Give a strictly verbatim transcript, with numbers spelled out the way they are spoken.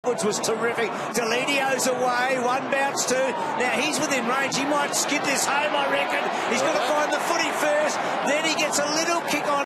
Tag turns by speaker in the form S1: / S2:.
S1: was terrific. Delenio's away, one bounce two. Now he's within range. He might skid this home, I reckon. He's got to find the footy first. Then he gets a little kick on.